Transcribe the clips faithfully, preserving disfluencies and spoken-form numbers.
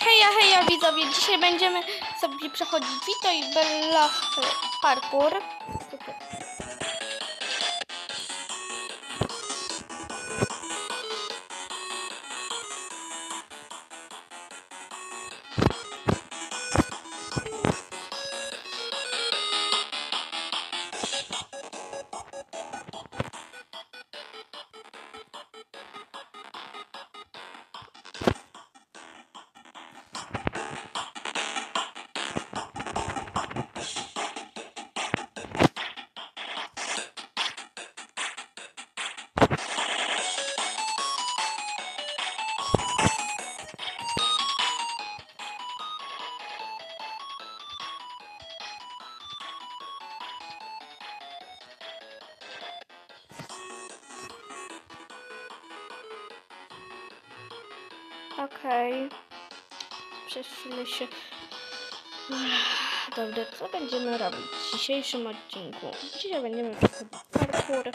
Heja, heja widzowie, dzisiaj będziemy sobie przechodzić Vito i Bella parkour. Okej. Okay. Przez chwilę się... Dobra, co będziemy robić w dzisiejszym odcinku? Dzisiaj będziemy przechodzić parkour.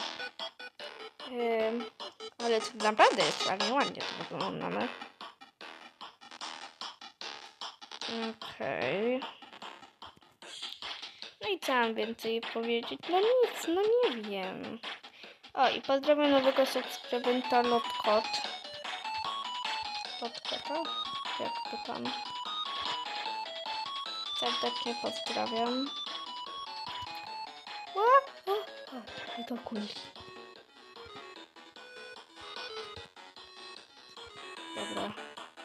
Ym, ale to naprawdę jest ładnie, ładnie to wyglądamy. Okej. Okay. No i co mam więcej powiedzieć? No nic, no nie wiem. O, i pozdrawiam nowego subskrybenta Lotkot. Lotkota? Jak to tam? Serdecznie pozdrawiam. O, o, o, i to kulki. Dobra.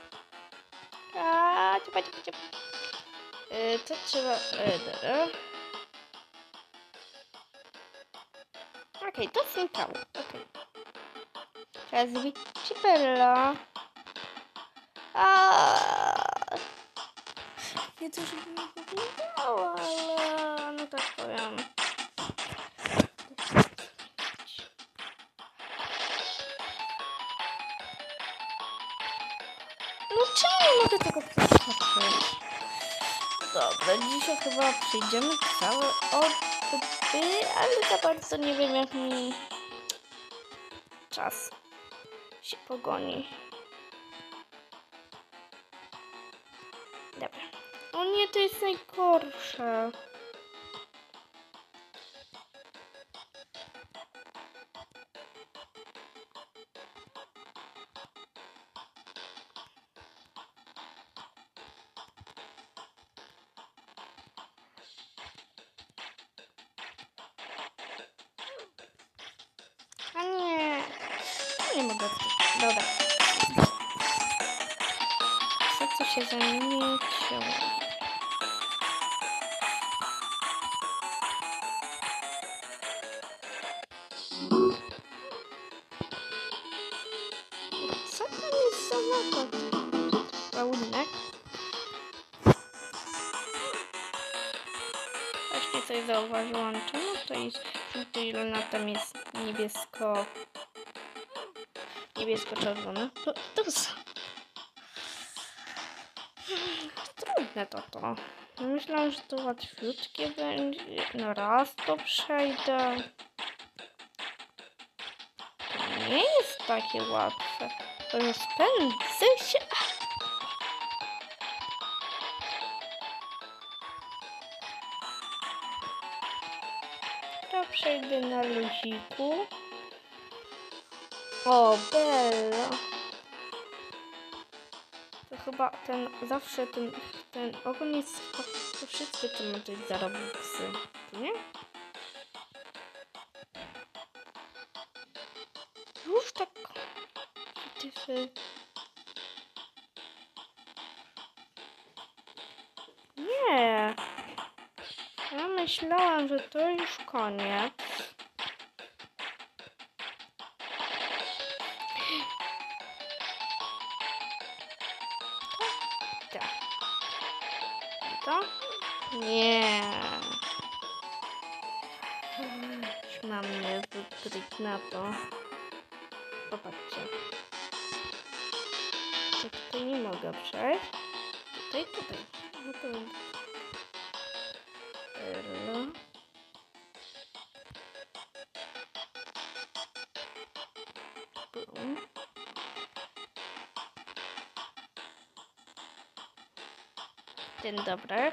A, ciepaj, ciepaj, ciepaj. Yy, to trzeba... Yy, dobra. Okej, okay, to znikało. Okej. Okay. Teraz Bella. Aaaa. Nie to, żeby nie wyglądało, ale... No tak powiem. No czemu nie mogę tego przeskoczyć? Dobra, dzisiaj chyba przyjdziemy całe odby, ale za bardzo nie wiem, jak mi czas się pogoni. Dobra. O nie, to jest najgorsze. A nie. Nie mogę. Dobra. Co to się zamieniło? Co to jest za napad? Warunek. Właśnie coś zauważyłam. Czemu to jest żółto-zielona, tam jest niebiesko... niebiesko-czerwone? To, to jest... Trudne to to. Myślałam, że to łatwiutkie będzie. No raz to przejdę. To nie jest takie łatwe. Rozpędzę się. To przejdę na luziku. O, Bella. To chyba ten, zawsze ten, ten ogon jest, to wszystko to ma coś za robuxy, nie? Już tak... Nie. Ja myślałam, że to już koniec. Tak. To? Nie. Już mam niezły trik na to. Popatrzcie. Ja tutaj nie mogę przejść. Tutaj, tutaj. No to... Bella. Bum. Dzień dobry.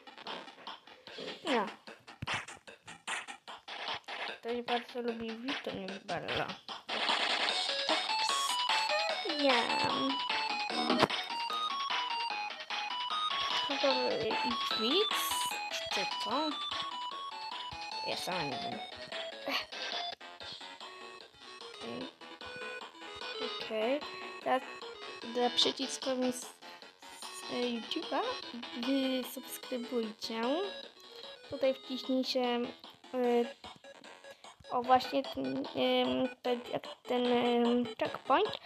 No. Ktoś bardzo lubi Witonię Bella. Ja. To ich widz? Czy co? Ja sama nie wiem. Okej. Okay. Okay. Teraz dla przyciskiem z, z YouTube'a wy subskrybujcie. Tutaj wciśnijcie y, o właśnie ten, y, ten, ten y, checkpoint.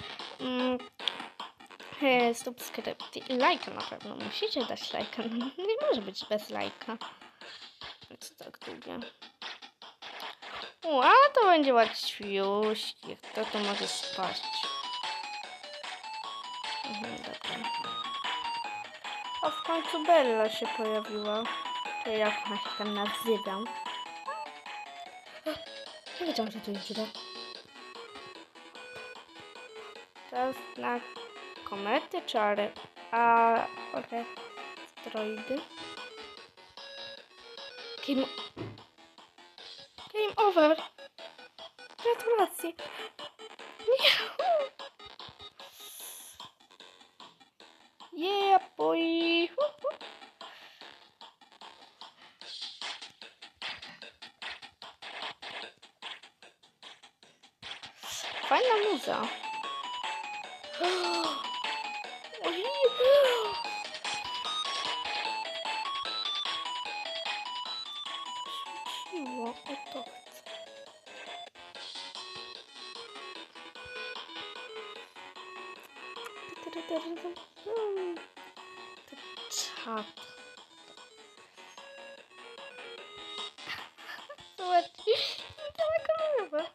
Y, subskrypcji i lajka na pewno. Musicie dać lajka. Nie może być bez lajka. Co tak długie. O, a to będzie łatwiuśki. Kto to może spaść? Mhm, dobra. A w końcu Bella się pojawiła. To jak ona się tam nazywa? Nie wiedziałam, że to jest dziura. Teraz na komety, czary, a okej, steroidy. Game... Game over. Gratulacje. Nie. Yeah, boy. Fajna muza. Świeciło, o to chcę. Czad. Zobaczcie, cała kolorowa.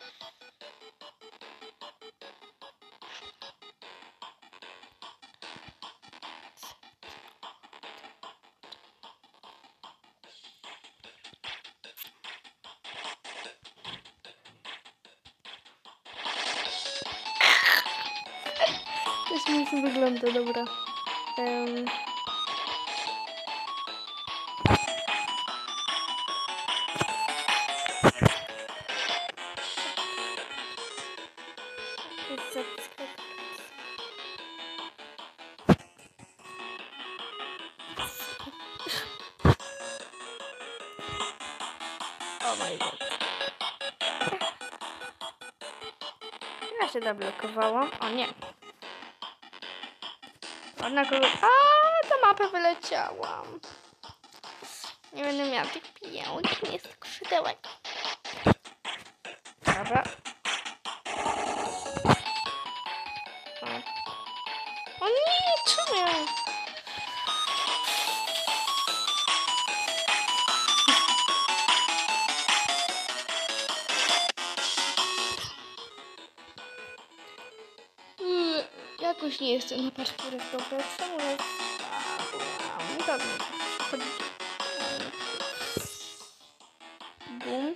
To śmiesznie wygląda, dobra. Um. Oh my god. Ja się zablokowałam. O nie. Ona kogoś... A, ta mapa wyleciałam. Nie będę miała tych pieniędzy z skrzydełek. Dobra. O, o nie, czemu? Yy, jakoś nie jestem na paszporach dobra. Czemu jest? Nie tak chodzi. Bum.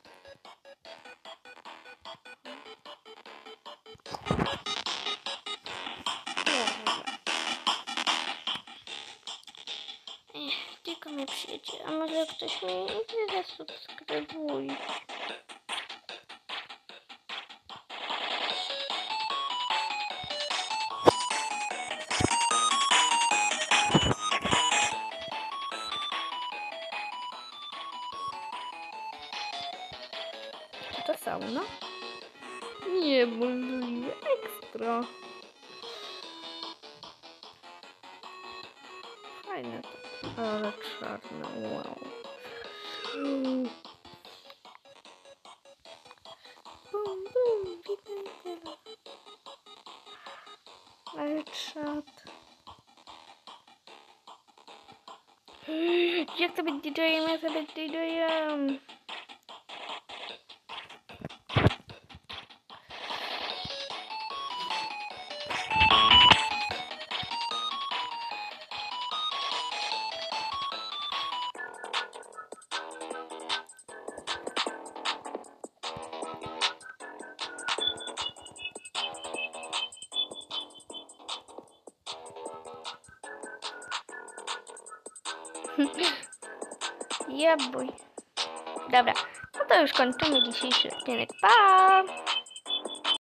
Ech, tylko mnie przyjdzie. A może ktoś mnie nie zasubskrybuje? To sauna? Nie, możliwe. Ekstra. Fajne to. Ale czarne, wow. Mm. Bum, bum, witam. Ale czad. Jak to być D J-em? Jak to być D J-em? Ja bój. Dobra, no to już kończymy dzisiejszy odcinek. Pa!